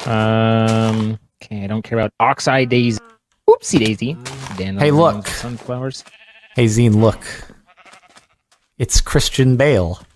Okay, I don't care about oxeye daisy. Oopsie daisy. Hey, look. Sunflowers. Hey, Zine, look. It's Christian Bale.